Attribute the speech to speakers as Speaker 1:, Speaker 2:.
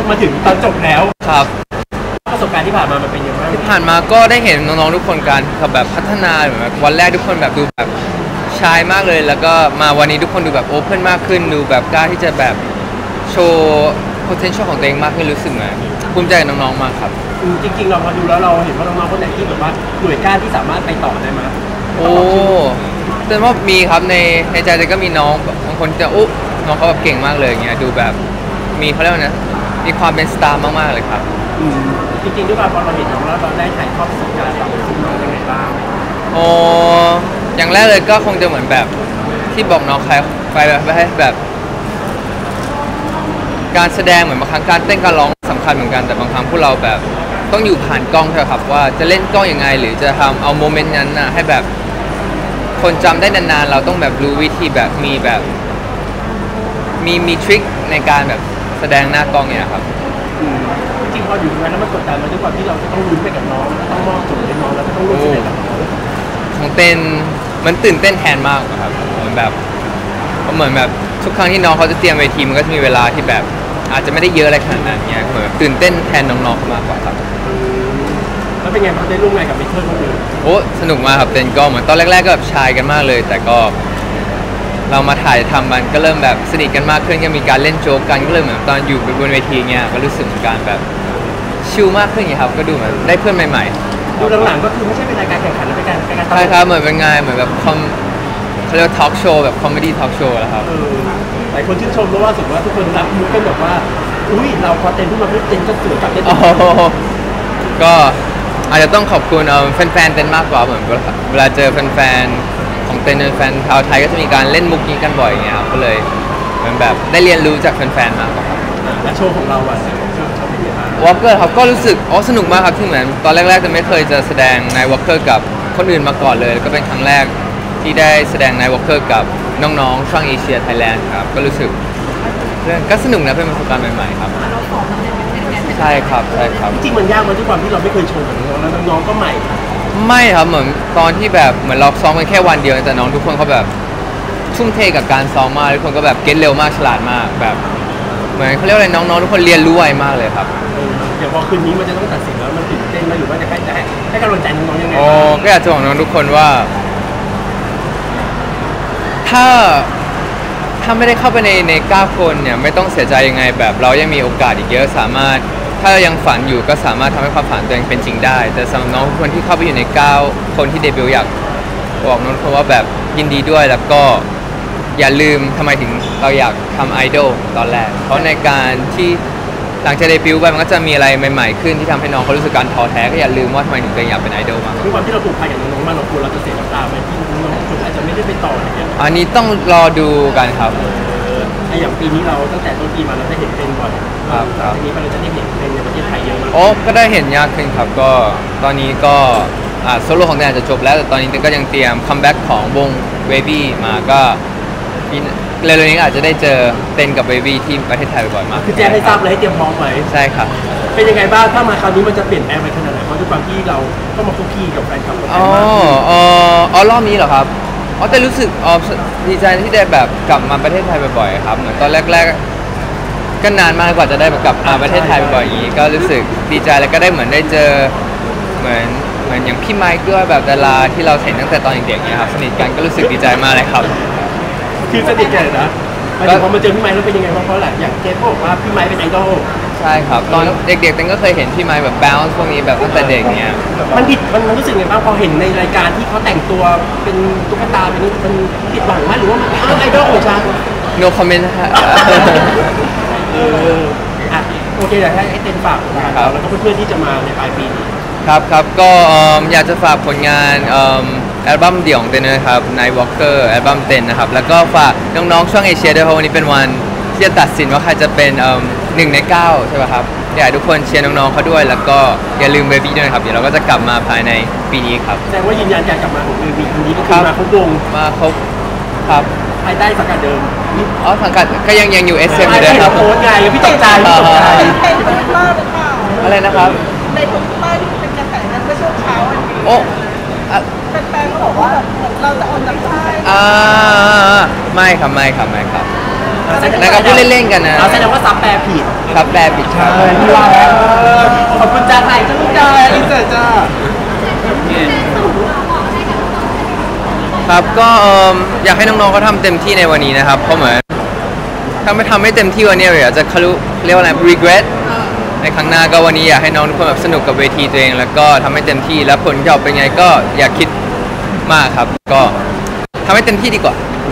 Speaker 1: มาถึงตอนจบแล้ว
Speaker 2: ครับ
Speaker 1: ประสบการณ์ที่ผ่านมามันเป็นยังไง
Speaker 2: ที่ผ่านมาก็ได้เห็นน้องๆทุกคนการแบบพัฒนาแบบวันแรกทุกคนแบบดูแบบชายมากเลยแล้วก็มาวันนี้ทุกคนดูแบบโอเพ่นมากขึ้นดูแบบกล้าที่จะแบบโชว์ potential ของตัวเองมากขึ้นรู้สึกเหมือนภูมิใจกับน้องๆมากครับ
Speaker 1: จริงๆเราพอดูแล้วเราเห็นว่าน้องๆคนไหนที่แบบว่าหน่วยก้านที่สามารถไปต่อได้ไหม
Speaker 2: โอ้แต่ว่ามีครับในใจเลยก็มีน้องบางคนจะน้องเขาแบบเก่งมากเลยอย่างเงี้ยดูแบบมีเขาเรียกว่านะมีความเป็นสตาร์มากๆเลยครับ
Speaker 1: จริงๆด้วยความพอเราเห็นน้องแล้วเราได้ถ่ายทอดประสบการณ์เราซึ่งน้องยังไงบ้าง
Speaker 2: โอ้อย่างแรกเลยก็คงจะเหมือนแบบที่บอกน้องใครไปแบบให้แบบการแสดงเหมือนบางครั้งการเต้นการร้องสำคัญเหมือนกันแต่บางครั้งพวกเราแบบต้องอยู่ผ่านกล้องใช่ไหมครับว่าจะเล่นกล้องยังไงหรือจะทำเอาโมเมนต์นั้นนะให้แบบคนจำได้นานๆเราต้องแบบรู้วิธีแบบมีทริคในการแบบแสดงหน้ากล้องเนี่ยครับ
Speaker 1: จริงพออยู่ตรงนั้นแล้วมันกดดันมาด้วยความที่เราจะต้องลุ้นไปกับน้องแล้วต้องมอบโจทย์ให้น้องแล้วก็ต้องร่วมแสดงกับน้อง
Speaker 2: ของเต้นมันตื่นเต้นแทนมากครับเหมือนแบบทุกครั้งที่น้องเขาจะเตรียมเวทีมันก็จะมีเวลาที่แบบอาจจะไม่ได้เยอะอะไรขนาดนั้นเนี่ยเหมือนตื่นเต้นแทนน้องๆมากกว่าครับ
Speaker 1: แล้วเป็นไงพอได้ร่วมงานกับเมเทอร์คนอื่น
Speaker 2: โอ้สนุกมากครับเต้นก็เหมือนตอนแรกๆก็แบบชายกันมากเลยแต่ก็เรามาถ่ายทำมันก็เริ่มแบบสนิทกันมากขึ้นก็มีการเล่นโจ๊กกันก็เลยเหมือนตอนอยู่บนเวทีเงี้ยก็รู้สึกเหมือนกันแบบชิลมากขึ้นอย่างครับก็ดูเหมือนได้เพื่อนใหม่
Speaker 1: ๆดูหลังๆก็คือไม่ใช่เป็นรายการแข่งขันแล้วเป็นการ
Speaker 2: ใช่ครับเหมือนเป็นงานเหมือนแบบเขาเรียกว่าทอล์กโชว์แบบคอมเมดี้ทอล์กโชว์แล้วครับ
Speaker 1: หลายคนชื่นชมเพราะว่าสุดว่าทุกคนรับมุกกันแบบว่าอุ้ยเราพอเต้นขึ้นมาเพื่อเต้นก็สวยกับเต้น
Speaker 2: ก็อาจจะต้องขอบคุณแฟนๆเต้นมากกว่าเหมือนเวลาเจอแฟนๆของเต้นแฟนชาวไทยก็จะมีการเล่นมุกนี้กันบ่อยอย่างเงี้ยครับก็เลยเหมือนแบบได้เรียนรู้จากแฟนๆมากกว่าครับ
Speaker 1: และโชว์ของเราอะโชว์เป็นยังไงบ้าง
Speaker 2: วอล์กเกอร์ครับก็รู้สึกสนุกมากครับที่เหมือนตอนแรกๆจะไม่เคยจะแสดงในวอล์กเกอร์กับคนอื่นมาก่อนเลยก็เป็นครั้งแรกที่ได้แสดงในวอล์กเกอร์กับน้องๆช่องเอเชียไทยแลนด์ครับก็รู้สึกก็สนุกนะเป็นประสบการณ์ใหม่ๆครับใช่ครับ
Speaker 1: จริงๆมันยากมาด้วยความที่เราไม่เคยโชว์กับน้องแล้วน้องๆก็ใหม่
Speaker 2: ไม่ครับเหมือนตอนที่แบบเหมือนเราซ้อมกันแค่วันเดียวแต่น้องทุกคนเขาแบบทุ่มเทกับการซ้อมมากทุกคนก็แบบเก็ตเร็วมากฉลาดมากแบบเหมือนเขาเรียกอะไรน้องๆทุกคนเรียนรู้ไวมากเลยครับ
Speaker 1: เดี๋ยวพอคืนนี้มันจะต้องตัดสินแล้วมันตื่นเต้นไหมหรือว่าจะให้กำลังใจน้องๆยังไง
Speaker 2: ก็อยากจะบอกน้องทุกคนว่าถ้าไม่ได้เข้าไปใน9 คนเนี่ยไม่ต้องเสียใจยังไงแบบเรายังมีโอกาสอีกเยอะสามารถถ้าเรายังฝันอยู่ก็สามารถทำให้ความฝันตัวเองเป็นจริงได้แต่สำหรับน้องทุกคนที่เข้าไปอยู่ใน9 คนที่เดบิวต์อยากบอกน้องทุกคนว่าแบบยินดีด้วยแล้วก็อย่าลืมทำไมถึงเราอยากทำไอดอลตอนแรกเพราะในการที่หลังจากเดบิวต์ไปมันก็จะมีอะไรใหม่ๆขึ้นที่ทำให้น้องเขารู้สึกการท้อแท้ก็อย่าลืมว่าทำไมถึงตัวเองอยากเป็นไอดอลมาก
Speaker 1: ด้วยความที่เราผูกพันกับน้องๆมาเรากลัวเราจะเสียน้ำตาไปที่น้องๆคนอาจจะไม่ได้ไปต่ออะไรเงี้ย
Speaker 2: อันนี้ต้องรอดูกันครับ
Speaker 1: อย่างปีนี้เราตั้งแต่ต้นปีมาเราได้เห็นเป็นบ่อย
Speaker 2: ครับ
Speaker 1: ปีนี้เราจะได้เห็นเป็นในประเทศไทยเยอะมาก
Speaker 2: ก็ได้เห็นยากขึ้นครับก็ตอนนี้ก็โซโล่ของแดนจะจบแล้วแต่ตอนนี้ก็ยังเตรียมคัมแบ็กของวง Wavy มาก็เร็วๆนี้อาจจะได้เจอเต้นกับ Wavy ที่ประเทศไทยบ่อยมาก
Speaker 1: คือแจ้งให้ทราบเลยให้เตรียมพร้อมไว้
Speaker 2: ใช่ครับ
Speaker 1: เป็นยังไงบ้างถ้ามาคราวนี้มันจะเปลี่ยนแปลงไปขนาดไหนเพราะด้วยความที่เราก็มาคุกคีกับแฟนคลับคนไทยมาก
Speaker 2: รอบนี้เหรอครับแต่รู้สึกดีใจที่ได้แบบกลับมาประเทศไทยบ่อยๆครับเหมือนตอนแรกๆก็นานมากกว่าจะได้กลับมาประเทศไทยบ่อยอย่างนี้ก็รู้สึกดีใจแล้วก็ได้เหมือนได้เจอเหมือนอย่างพี่ไมค์ด้วยแบบดาราที่เราเห็นตั้งแต่ตอนเด็กๆเนี่ยครับสนิทกันก็รู้สึกดีใจมากเลยครับ
Speaker 1: คือสนิทกันนะพอมาเจอพี่ไมค์แล้วเป็นยังไงเพราะหลังอย่างเจฟบอกว่าพี่ไมค์เป็นไอดอล
Speaker 2: ใช่ครับตอนเด็กๆเต้นก็เคยเห็นพี่ไมค์แบบแบลซ์พวกนี้แบบตั้งแต่เด็กเนี่ย
Speaker 1: มันรู้สึกไงบ้างพอเห็นในรายการที่เขาแต่งตัวเป็นตุ๊กตาเป็นนี่มันผิดหวังไหมหรือว่ามันไอดอลของฉัน
Speaker 2: no comment ฮะ
Speaker 1: โอเคอยากให้เต้นฝากนะครับแล้วก็เพื่อนๆที่จะมาในปลายปีนี้
Speaker 2: ครับก็อยากจะฝากผลงานอัลบั้มเดี่ยวของเต้นนะครับใน Walker อัลบั้มเต้นนะครับแล้วก็ฝากน้องๆช่องเอเชียด้วยเพราะวันนี้เป็นวันที่จะตัดสินว่าใครจะเป็น1 ใน 9ใช่ไหมครับอยากให้ทุกคนเชียร์น้องๆเขาด้วยแล้วก็อย่าลืมเบบี้ด้วยครับเดี๋ยวเราก็จะกลับมาภายในปีนี้ครับ
Speaker 1: แสดงว่ายืนยันการกลับมาของเบบี้ปีนี้ก็คือมาครบวง
Speaker 2: มาครบครับ
Speaker 1: ภายใต้สังกัดเดิม
Speaker 2: สังกัดก็ยังอยู่ SM อยู่เลย
Speaker 1: ครับโค้ชไงพี่ตกใจ
Speaker 2: อะไรนะครับ
Speaker 3: ในทุกบ้านที่เป็นกระแสนั้นเมื่อช่วงเช้าวันนี้แฟนๆเขาบอกว่าเราจะออนจากค่าย
Speaker 2: ไม่ครับนั่นก็พูดเล่นๆกันนะ
Speaker 1: เราแสดงว่าซับแปลผิด
Speaker 2: ครับแปลผิดครับ
Speaker 1: พี่ว่าแล้วขอบคุณจ้าไทยจ้าลูกจ้าอินเสิร์ตจ้า
Speaker 2: ครับก็อยากให้น้องๆเขาทำเต็มที่ในวันนี้นะครับเพราะเหมือนถ้าไม่ทำให้เต็มที่วันนี้เดี๋ยวจะเรียกว่าอะไร regret ในครั้งหน้าก็วันนี้อยากให้น้องทุกคนแบบสนุกกับเวทีตัวเองแล้วก็ทำให้เต็มที่แล้วผลจะออกเป็นไงก็อย่าคิดมากครับก็ทำให้เต็มที่ดีกว่า